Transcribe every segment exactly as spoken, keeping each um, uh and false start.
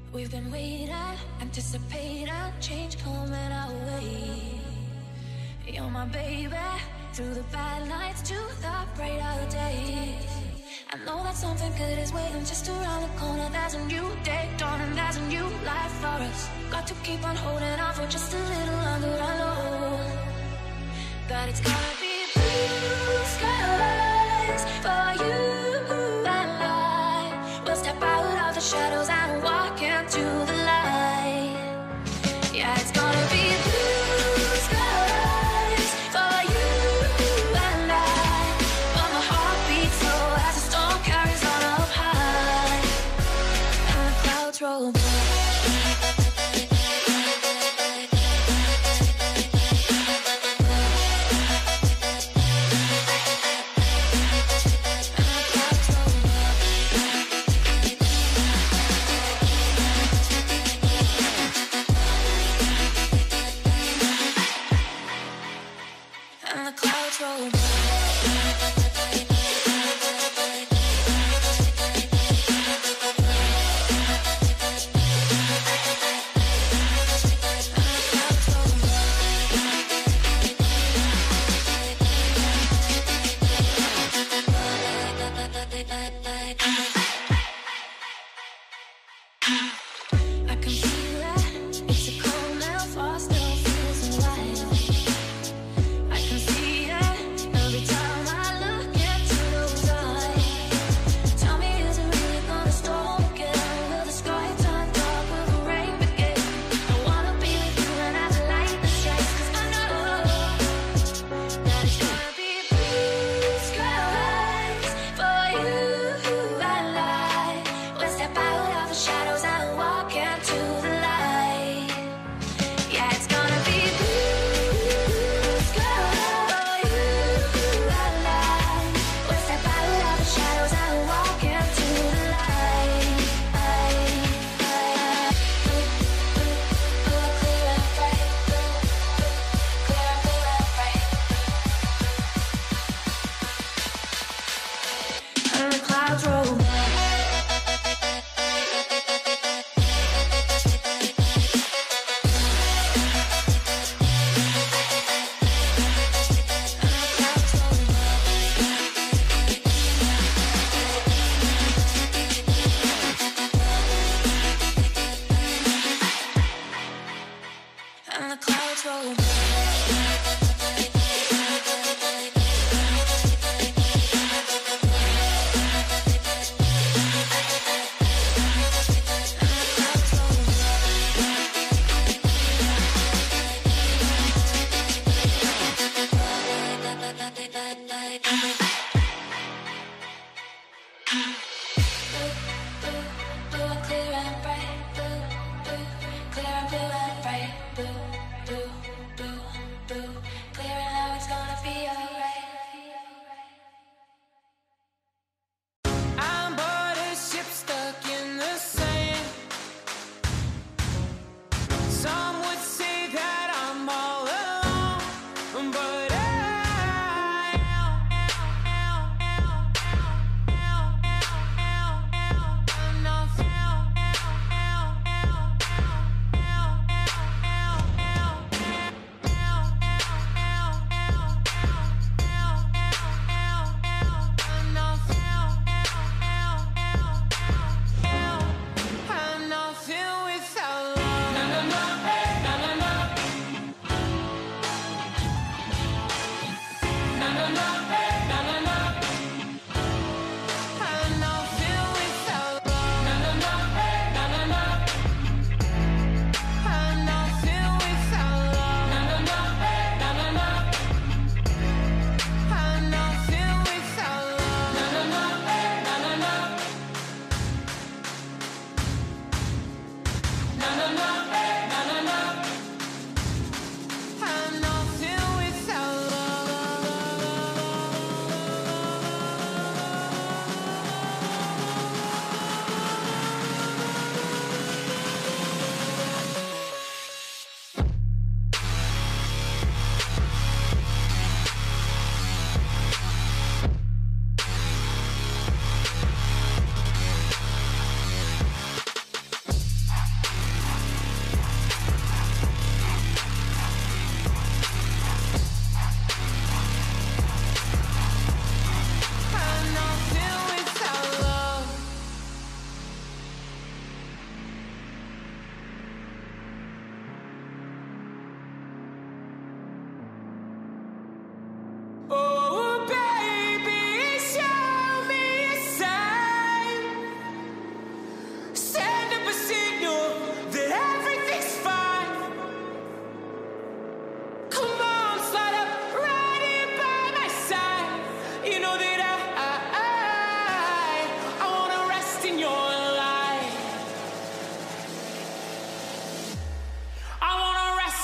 We've been waiting, anticipating, change coming our way. You're my baby, through the bad nights to the brighter days. I know that something good is waiting just around the corner. There's a new day dawning, there's a new life for us. Got to keep on holding on for just a little longer. I know that it's gonna be blue skies for you and I. We'll step out of the shadows and walk into the light. Yeah, it's gonna be blue skies for you and I. But my heart beats slow as the storm carries on up high, and the clouds roll by. Shadows and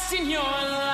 in your life.